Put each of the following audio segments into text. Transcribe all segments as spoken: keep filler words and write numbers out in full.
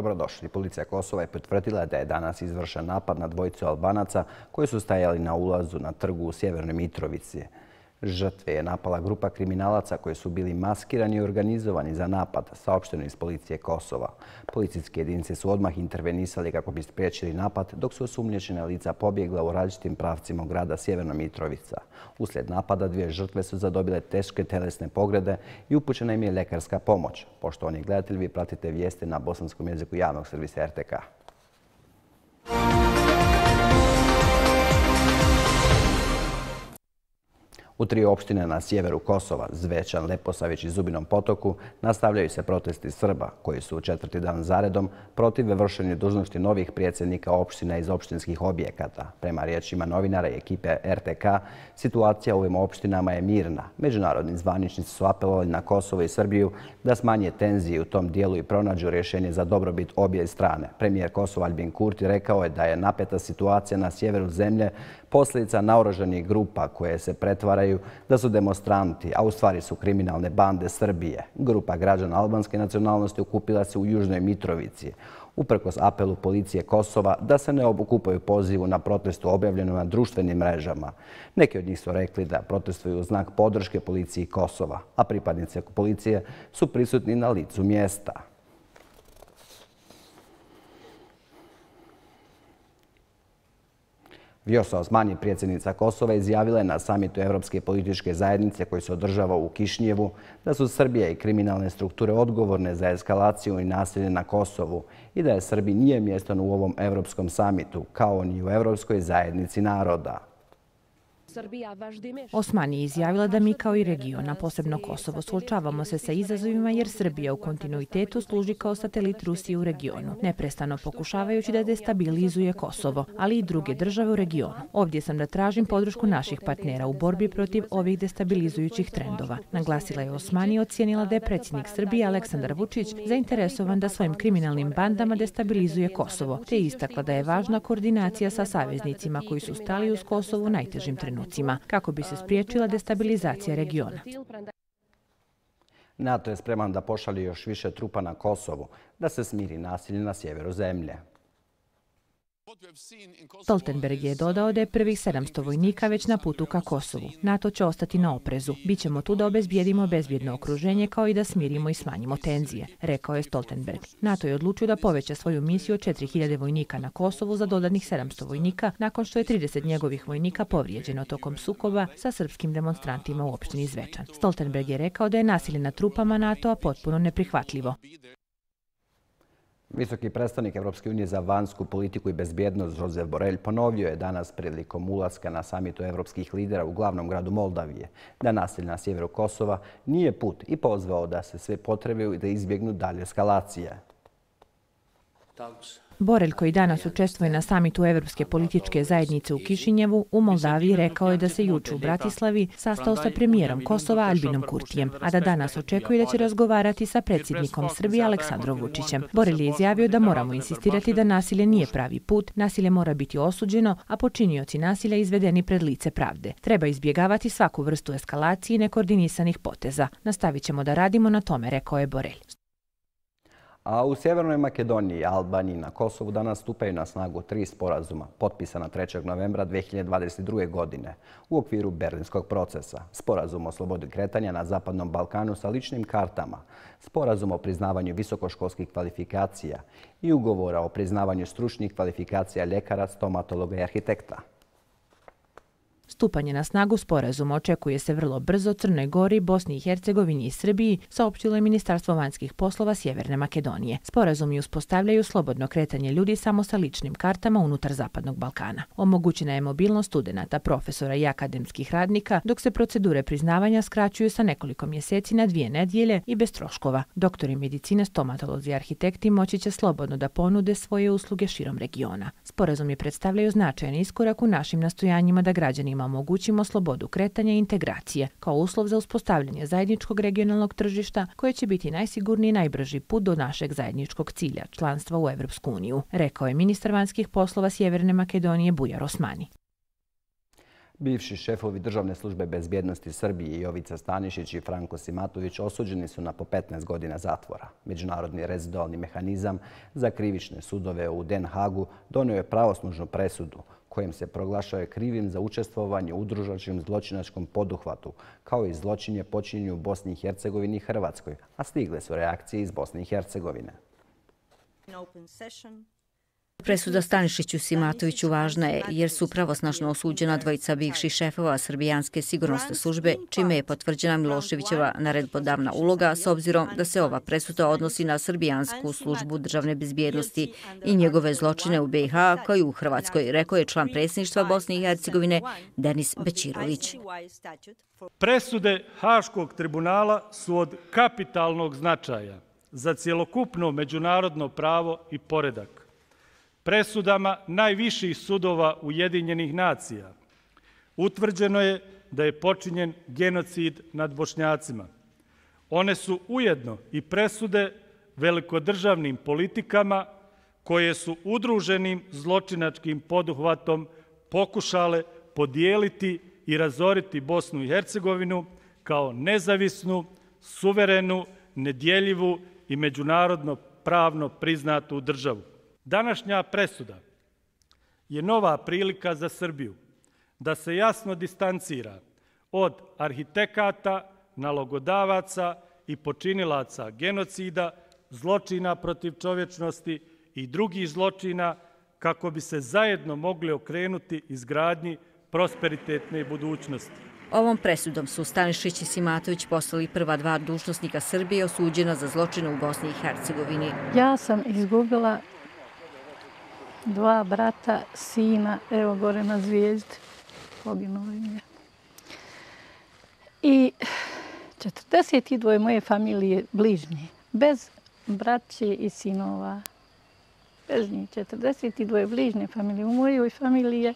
Dobrodošli. Policija Kosova je potvrdila da je danas izvršen napad na dvojicu Albanaca koji su stajali na ulazu na trgu u Sjevernoj Mitrovici. Žrtve je napala grupa kriminalaca koji su bili maskirani i organizovani za napad, saopšteno iz policije Kosova. Policijske jedinice su odmah intervenisali kako bi spriječili napad, dok su osumnjičena lica pobjegla u različitim pravcima grada Sjeverna Mitrovica. Uslijed napada dvije žrtve su zadobile teške telesne povrede i upućena im je ljekarska pomoć. Poštovani gledatelji, vi pratite vijesti na bosanskom jeziku javnog servisa R T K. U tri opštine na sjeveru Kosova, Zvečan, Leposavić i Zubinom Potoku, nastavljaju se protesti Srba koji su u četvrti dan zaredom protiv vršenja dužnosti novih predsjednika opština iz opštinskih objekata. Prema riječima novinara i ekipe R T K, situacija u ovim opštinama je mirna. Međunarodni zvaničnici su apelovali na Kosovo i Srbiju da smanje tenzije u tom dijelu i pronađu rješenje za dobrobit obje strane. Premijer Kosova Albin Kurti rekao je da je napeta situacija na sjeveru zemlje posljedica naoružanih grupa koje se pretvaraju da su demonstranti, a u stvari su kriminalne bande Srbije. Grupa građana albanske nacionalnosti okupila se u Južnoj Mitrovici. Uprkos apelu policije Kosova da se ne okupaju pozivu na protestu objavljenu na društvenim mrežama. Neki od njih su rekli da protestuju u znak podrške policiji Kosova, a pripadnici policije su prisutni na licu mjesta. Vjosa Osmani, predsjednica Kosova, izjavila je na samitu Evropske političke zajednice koji se održava u Kišnjevu da su Srbija i kriminalne strukture odgovorne za eskalaciju i nasilje na Kosovu i da je Srbiji nije mjesto u ovom Evropskom samitu, kao ni u Evropskoj zajednici naroda. Osmani je izjavila da mi kao i region, a posebno Kosovo, suočavamo se sa izazovima jer Srbija u kontinuitetu služi kao satelit Rusije u regionu, neprestano pokušavajući da destabilizuje Kosovo, ali i druge države u regionu. Ovdje sam da tražim podršku naših partnera u borbi protiv ovih destabilizujućih trendova. Naglasila je Osmani i ocijenila da je predsjednik Srbije Aleksandar Vučić zainteresovan da svojim kriminalnim bandama destabilizuje Kosovo, te istakla da je važna koordinacija sa saveznicima koji su stali uz Kosovo u najtežim trenucima, kako bi se spriječila destabilizacija regiona. NATO je spreman da pošalje još više trupa na Kosovu, da se smiri nasilje na sjeveru zemlje. Stoltenberg je dodao da je prvih sedamsto vojnika već na putu ka Kosovu. NATO će ostati na oprezu. Bićemo tu da obezbijedimo bezbjedno okruženje kao i da smirimo i smanjimo tenzije, rekao je Stoltenberg. NATO je odlučio da poveća svoju misiju od četiri hiljade vojnika na Kosovu za dodatnih sedamsto vojnika nakon što je trideset njegovih vojnika povrijeđeno tokom sukoba sa srpskim demonstrantima u opštini Zvečan. Stoltenberg je rekao da je nasilje nad trupama NATO-a potpuno neprihvatljivo. Visoki predstavnik Evropske unije za vanjsku politiku i bezbjednost Josep Borrell ponovio je danas prilikom ulaska na samitu evropskih lidera u glavnom gradu Moldavije da nasilje na sjeveru Kosova nije put i pozvao da se sve potrebaju i da izbjegnu dalje eskalacije. Borrell, koji danas učestvuje na samitu Evropske političke zajednice u Kišinjevu, u Moldaviji, rekao je da se juče u Bratislavi sastao sa premijerom Kosova Albinom Kurtijem, a da danas očekuje da će razgovarati sa predsjednikom Srbije Aleksandrom Vučićem. Borrell je izjavio da moramo insistirati da nasilje nije pravi put, nasilje mora biti osuđeno, a počinioci nasilja izvedeni pred lice pravde. Treba izbjegavati svaku vrstu eskalacije i nekoordinisanih poteza. Nastavit ćemo da radimo na tome, rekao je Borrell. A u Sjevernoj Makedoniji i Albaniji na Kosovu danas stupaju na snagu tri sporazuma potpisana trećeg novembra dve hiljade dvadeset druge. godine u okviru Berlinskog procesa. Sporazum o slobodi kretanja na Zapadnom Balkanu sa ličnim kartama, sporazum o priznavanju visokoškolskih kvalifikacija i ugovora o priznavanju stručnih kvalifikacija ljekara, stomatologa i arhitekta. Stupanje na snagu sporazuma očekuje se vrlo brzo Crnoj Gori, Bosni i Hercegovini i Srbiji, saopštilo je Ministarstvo vanjskih poslova Sjeverne Makedonije. Sporazumi uspostavljaju slobodno kretanje ljudi samo sa ličnim kartama unutar Zapadnog Balkana. Omogućena je mobilnost studenata, profesora i akademskih radnika, dok se procedure priznavanja skraćuju sa nekoliko mjeseci na dvije nedjelje i bez troškova. Doktori medicine, stomatolozi i arhitekti moći će slobodno da ponude svoje usluge širom regiona. Sporazumi predstavljaju značajan iskorak u našim nastojanjima da građanima omogućimo slobodu kretanja i integracije kao uslov za uspostavljanje zajedničkog regionalnog tržišta koje će biti najsigurniji i najbrži put do našeg zajedničkog cilja, članstva u Evropsku uniju, rekao je ministar vanjskih poslova Sjeverne Makedonije Bujar Osmani. Bivši šefovi Državne službe bezbjednosti Srbije Jovica Stanišić i Franko Simatović osuđeni su na po petnaest godina zatvora. Međunarodni rezidualni mehanizam za krivične sudove u Den Hagu donio je pravosnažnu presudu kojem se proglašava krivim za učestvovanje u udružačkom zločinačkom poduhvatu, kao i zločinje počinjeni u Bosni i Hercegovini i Hrvatskoj, a stigle su reakcije iz Bosne i Hercegovine. Presuda Stanišiću Simatoviću važna je jer su pravosnažno osuđena dvojica bivših šefova Srbijanske sigurnosne službe, čime je potvrđena Miloševićeva naredbodavna uloga s obzirom da se ova presuda odnosi na Srbijansku službu državne bezbjednosti i njegove zločine u be i ha kao i u Hrvatskoj, rekao je član predsjedništva Bosne i Hercegovine Denis Bećirović. Presude Haškog tribunala su od kapitalnog značaja za cjelokupno međunarodno pravo i poredak. Presudama najviših sudova Ujedinjenih nacija utvrđeno je da je počinjen genocid nad Bošnjacima. One su ujedno i presude velikodržavnim politikama koje su udruženim zločinačkim poduhvatom pokušale podijeliti i razoriti Bosnu i Hercegovinu kao nezavisnu, suverenu, nedjeljivu i međunarodno pravno priznatu državu. Današnja presuda je nova prilika za Srbiju da se jasno distancira od arhitekata, nalogodavaca i počinilaca genocida, zločina protiv čovječnosti i drugih zločina kako bi se zajedno mogli okrenuti izgradnji prosperitetne budućnosti. Ovom presudom su Stanišić i Simatović postali prva dva dužnosnika Srbije osuđena za zločine u Bosni i Hercegovini. Ja sam izgubila dva brata, sina, evo gore na zvijezdi, poginuo im je. I četrdeset dvoje moje familije bližnje, bez braće i sinova, bez njih, četrdeset dvoje bližnje familije. U mojoj familiji je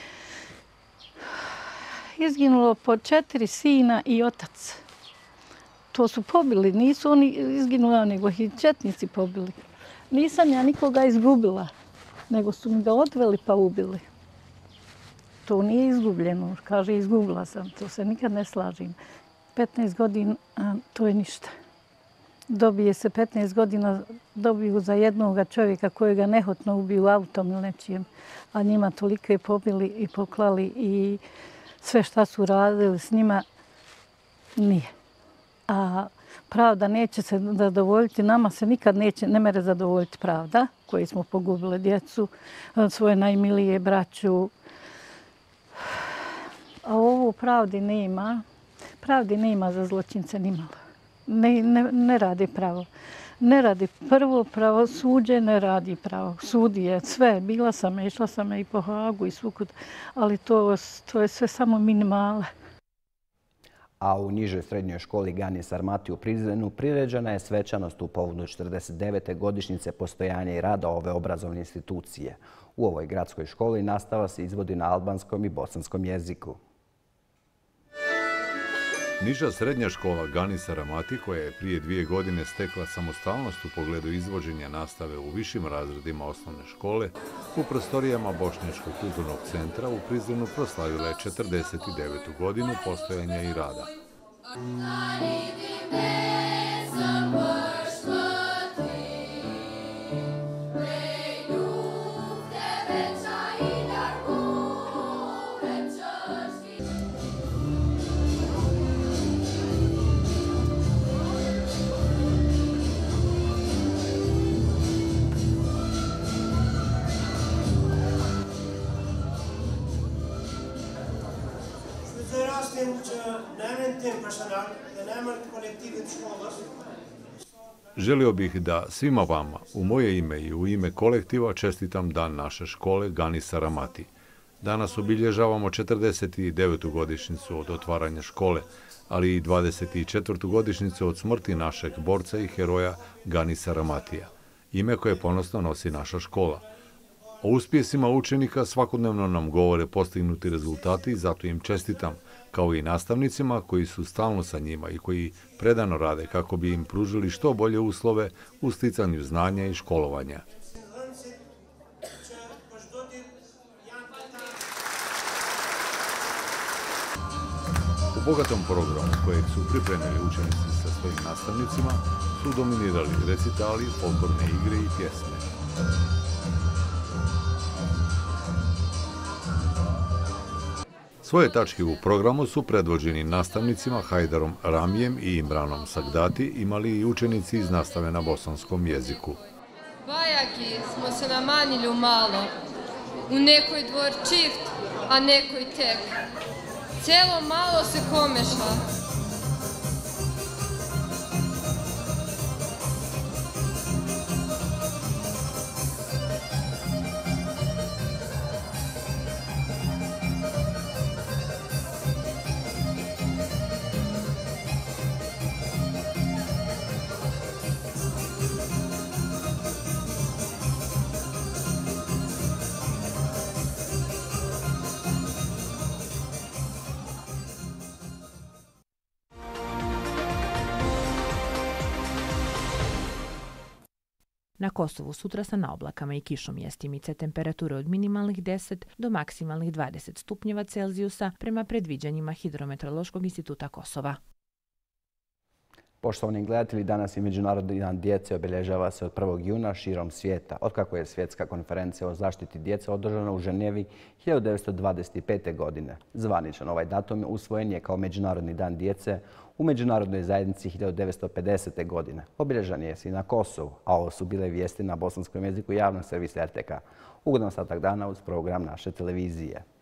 izginulo po četiri sina i otac. To su pobili, nisu oni izginuli, nego ih četnici pobili. Nisam ja nikoga izgubila, nego su mi ga odveli pa ubili. To nije izgubljeno, kaže izgubila sam, to se nikad ne slažem. petnaest godina, to je ništa. Dobije se petnaest godina, dobiju za jednoga čovjeka kojega nehotno ubiju autom ili nečijem, a njima toliko je pobili i poklali i sve šta su radili s njima nije. A pravda neće se zadovoljiti, nama se nikad neće, ne mere zadovoljiti pravda, koji smo pogubili djecu, svoje najmilije braću. A ovo pravdi nema, pravdi nema za zločince nimalo. Ne, ne, ne radi pravo. Ne radi prvo pravo suđe, ne radi pravo. Sudi je sve, bila sam, išla sam i po Hagu i svukud, ali to, to je sve samo minimale. A u nižoj srednjoj školi Gani Sarmati u Prizrenu priređena je svečanost u povodu četrdeset devete godišnjice postojanja i rada ove obrazovne institucije. U ovoj gradskoj školi nastava se izvodi na albanskom i bosanskom jeziku. Niža srednja škola Gani Saramati, koja je prije dvije godine stekla samostalnost u pogledu izvođenja nastave u višim razredima osnovne škole, u prostorijama Bošnjačkog kulturnog centra u Prizrenu proslavila je četrdeset devetu godinu postojanja i rada. Želio bih da svima vama, u moje ime i u ime kolektiva, čestitam dan naše škole Gani Saramati. Danas obilježavamo četrdeset devetu godišnjicu od otvaranja škole, ali i dvadeset četvrtu godišnjicu od smrti našeg borca i heroja Gani Saramatija, ime koje ponosno nosi naša škola. O uspjesima učenika svakodnevno nam govore postignuti rezultati i zato im čestitam, kao i nastavnicima koji su stalno sa njima i koji predano rade kako bi im pružili što bolje uslove u sticanju znanja i školovanja. U bogatom programu kojeg su pripremili učenici sa svojim nastavnicima su dominirali recitali, folklorne igre i pjesme. Svoje tačke u programu su predvođeni nastavnicima Hajdarom Ramijem i Imranom Sagdati imali i učenici iz nastave na bosanskom jeziku. Bajaki smo se namanili malo, u nekoj dvor čift, a nekoj tek. Celo malo se komeša. Na Kosovu sutra sa naoblakama i kišom jestimice, temperature od minimalnih deset do maksimalnih dvadeset stupnjeva Celzijusa prema predviđanjima Hidrometeorološkog instituta Kosova. Poštovani gledatelji, danas je Međunarodni dan djece, obilježava se od prvog juna širom svijeta. Otkako je svjetska konferencija o zaštiti djece održana u Ženevi hiljadu devetsto dvadeset pete. godine. Zvaničan ovaj datum usvojen je kao Međunarodni dan djece u međunarodnoj zajednici hiljadu devetsto pedesete. godine. Obilježan je i na Kosovu, a ovo su bile vijesti na bosanskom jeziku javnog servisa R T K. Ugodan ostatak dana uz program naše televizije.